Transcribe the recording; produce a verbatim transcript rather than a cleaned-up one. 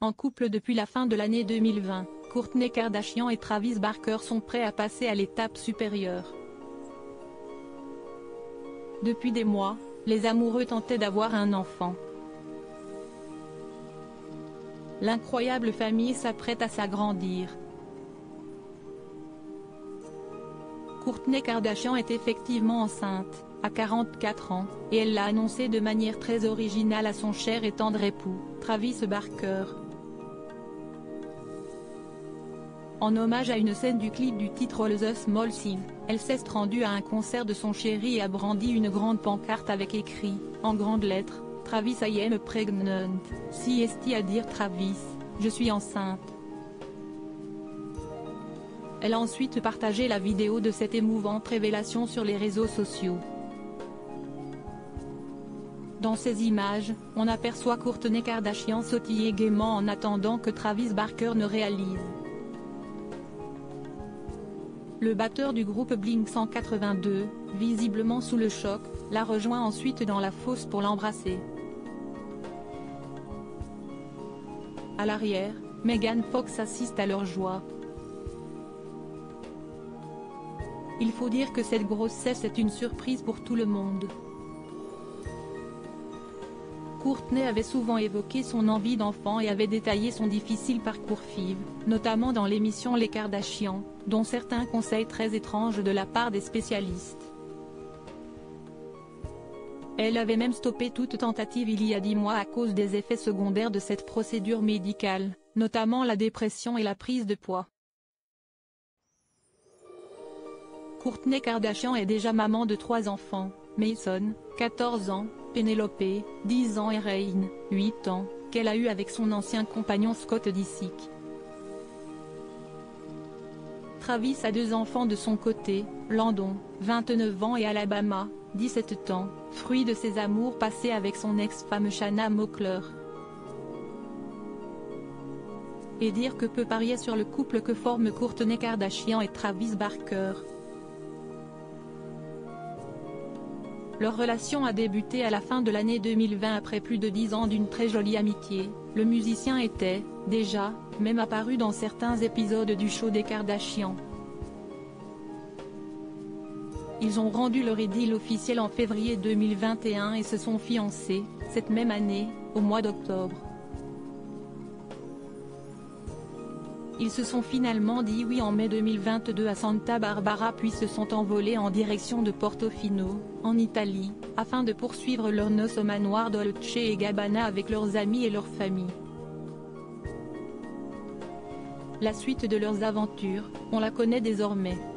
En couple depuis la fin de l'année deux mille vingt, Kourtney Kardashian et Travis Barker sont prêts à passer à l'étape supérieure. Depuis des mois, les amoureux tentaient d'avoir un enfant. L'incroyable famille s'apprête à s'agrandir. Kourtney Kardashian est effectivement enceinte, à quarante-quatre ans, et elle l'a annoncé de manière très originale à son cher et tendre époux, Travis Barker. En hommage à une scène du clip du titre The Small Thing, elle s'est rendue à un concert de son chéri et a brandi une grande pancarte avec écrit, en grandes lettres, « Travis I am pregnant, c'est-à-dire Travis, je suis enceinte ». Elle a ensuite partagé la vidéo de cette émouvante révélation sur les réseaux sociaux. Dans ces images, on aperçoit Kourtney Kardashian sautiller gaiement en attendant que Travis Barker ne réalise. Le batteur du groupe Blink cent quatre-vingt-deux, visiblement sous le choc, la rejoint ensuite dans la fosse pour l'embrasser. À l'arrière, Megan Fox assiste à leur joie. Il faut dire que cette grossesse est une surprise pour tout le monde. Kourtney avait souvent évoqué son envie d'enfant et avait détaillé son difficile parcours F I V, notamment dans l'émission Les Kardashians, dont certains conseils très étranges de la part des spécialistes. Elle avait même stoppé toute tentative il y a dix mois à cause des effets secondaires de cette procédure médicale, notamment la dépression et la prise de poids. Kourtney Kardashian est déjà maman de trois enfants, Mason, quatorze ans, Penelope, dix ans et Ryan, huit ans, qu'elle a eu avec son ancien compagnon Scott Disick. Travis a deux enfants de son côté, Landon, vingt-neuf ans et Alabama, dix-sept ans, fruit de ses amours passés avec son ex-femme Shanna Moakler. Et dire que peut parier sur le couple que forment Kourtney Kardashian et Travis Barker. Leur relation a débuté à la fin de l'année deux mille vingt après plus de dix ans d'une très jolie amitié. Le musicien était, déjà, même apparu dans certains épisodes du show des Kardashians. Ils ont rendu leur idylle officielle en février deux mille vingt et un et se sont fiancés, cette même année, au mois d'octobre. Ils se sont finalement dit oui en mai deux mille vingt-deux à Santa Barbara puis se sont envolés en direction de Portofino, en Italie, afin de poursuivre leurs noces au manoir Dolce et Gabbana avec leurs amis et leurs familles. La suite de leurs aventures, on la connaît désormais.